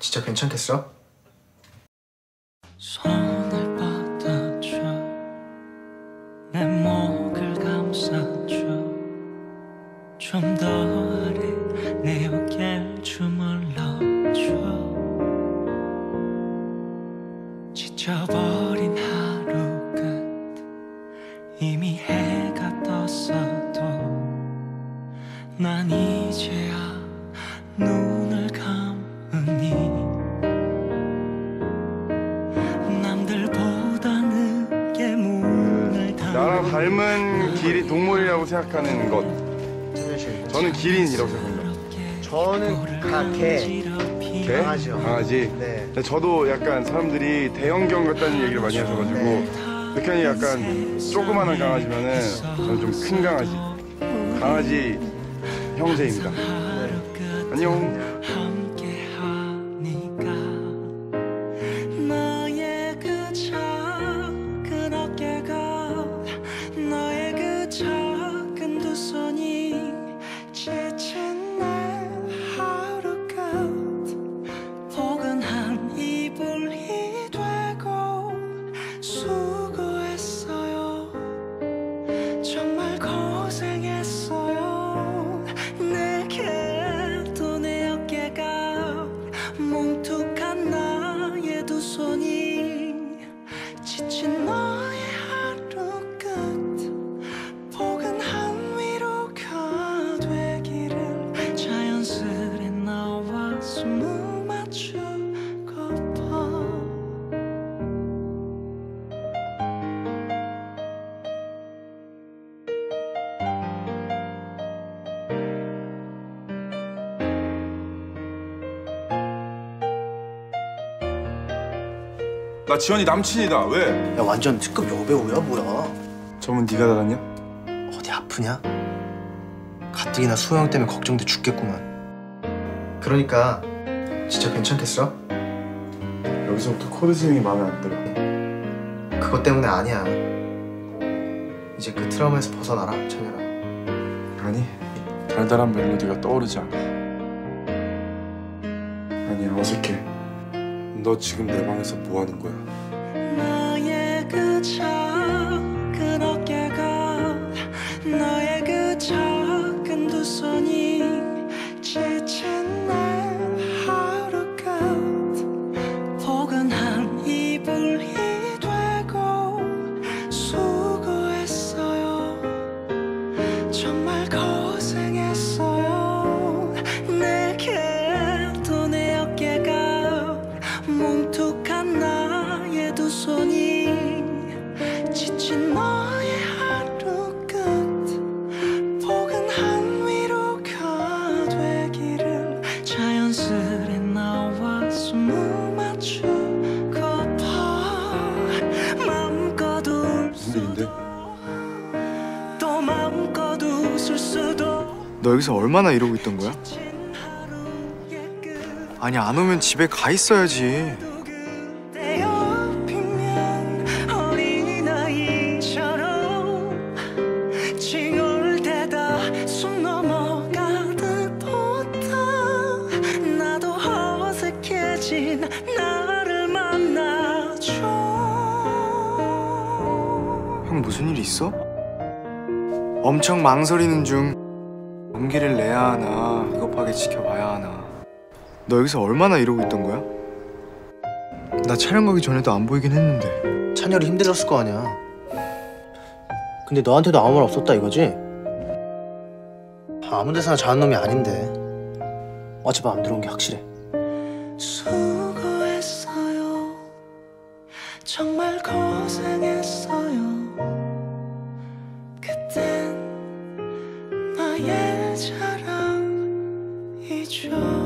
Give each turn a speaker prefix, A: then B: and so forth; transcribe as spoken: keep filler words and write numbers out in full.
A: 진짜 괜찮겠어?
B: 손을 뻗어줘 내 목을 감싸줘 좀 더 아래 내 어깨를 주물러줘 지쳐버린 하루 끝 이미 해가 떴어도 난 이제야 눈을 감으니 남들보다 늦게 문을 닫는
C: 나랑 닮은 길이 동물이라고 생각하는 것, 저는 기린이라고 생각합니다.
A: 저는 다 개.
C: 개?
A: 강아지요.
C: 강아지?
A: 네.
C: 근데 저도 약간 사람들이 대형견 같다는 얘기를 많이 하셔가지고
A: 네.
C: 백현이 약간 조그마한 강아지면은 저는 좀 큰 강아지, 강아지 형제입니다. 네. 안녕.
B: 너의 그 작은 어깨가 너의 그 작은 두 손이 지친 날 하루 끝 포근한 이불이 되고 수고했어요 정말 고생했어요 내게도 내 어깨가 뭉툭한 나의 두 손이 지친 너의 하루 끝 포근한 위로가 되기를 자연스레 나와 숨을 맞추고파
C: 나 지원이 남친이다. 왜?
A: 야 완전 특급 여배우야 뭐야?
C: 저분 네가 달았냐?
A: 어디 아프냐? 가뜩이나 수영 때문에 걱정돼 죽겠구만. 그러니까 진짜 괜찮겠어?
C: 여기서부터 코드 스윙이 마음에 안 들어.
A: 그것 때문에 아니야. 이제 그 트라우마에서 벗어나라, 찬열아.
C: 아니, 달달한 멜로디가 떠오르지 않아. 아니야, 어색해. 너 지금 내 방에서 뭐 하는 거야?
B: 너의 그 작은 어깨가 너의 그 작은 두 손이 지친 날 하루 끝 포근한 이불이 되고 수고했어요 정말 고생했어요 내게도 내 어깨가 뭉툭한 나의 두 손이 지친 너의 하루 끝 포근한 위로가 되기를 자연스레 나와 숨을 맞추고파 마음껏 울
C: 무슨 일인데?
B: 또 마음껏 웃을 수도
D: 너 여기서 얼마나 이러고 있던 거야? 아니 안 오면 집에 가 있어야지.
B: 징얼대다 숨 넘어가듯 보다 나도 어색해진 나를 만나줘
D: 형 무슨 일 있어? 엄청 망설이는 중. 용기를 내야 하나 비겁하게 지켜봐야 하나. 너 여기서 얼마나 이러고 있던 거야? 나 촬영 가기 전에도 안 보이긴 했는데.
A: 찬열이 힘들었을 거 아니야. 근데 너한테도 아무 말 없었다 이거지? 아무 데서나 자는 놈이 아닌데 어제 밤 들어온 게 확실해.
B: 수고했어요 정말 고생했어요 그땐 나의 자랑이죠